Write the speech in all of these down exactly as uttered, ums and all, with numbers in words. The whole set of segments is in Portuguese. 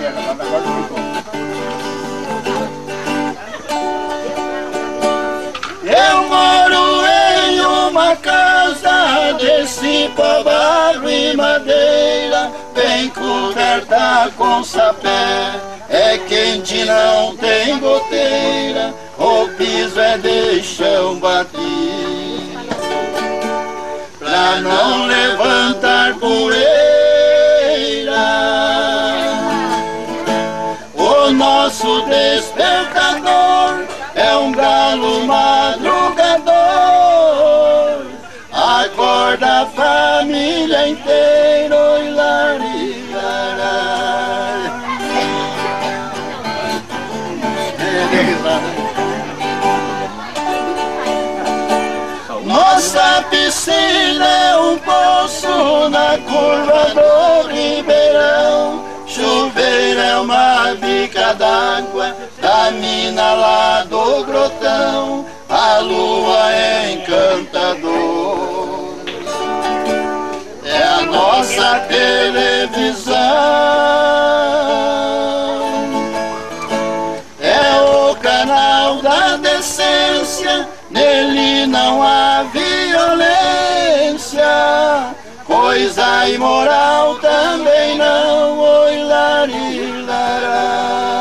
Eu moro em uma casa desse barro e madeira, bem coberta com sapé. É quente, não tem goteira, o piso é de chão batido, pra não levantar poeira. O nosso despertador é um galo madrugador, acorda a família inteira, oi larilará. Nossa piscina é um poço na curva do ribeirão, chuveiro é uma bica d'água da mina lá do grotão, a lua é encantador, é a nossa televisão, é o canal da decência, nele não há violência, coisa imoral também não, oi larilará.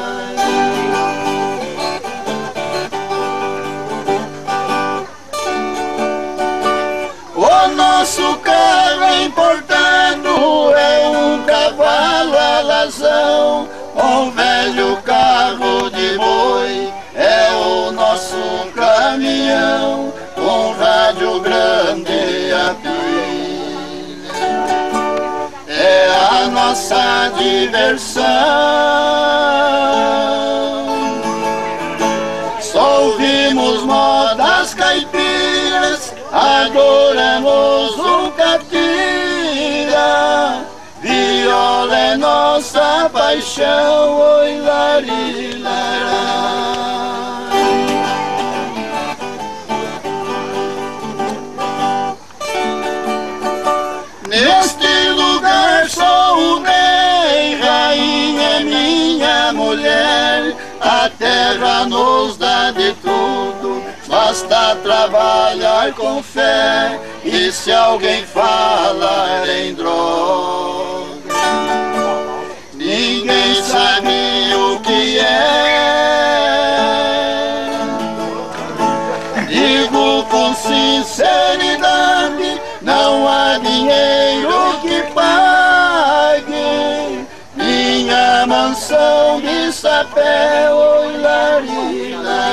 O nosso carro importado é um cavalo alazão, um velho carro de boi é o nosso caminhão, um rádio grande a pilha é a nossa diversão. Só ouvimos modas caipiras, adoramos um catira, viola é nossa paixão, oi larilará. Neste lugar sou o rei, rainha é minha mulher, a terra nos dá de tudo, basta trabalhar com fé, e se alguém fala em droga, ninguém sabe o que é. Digo com sinceridade, não há dinheiro que pague minha mansão de sapé, oi larilará.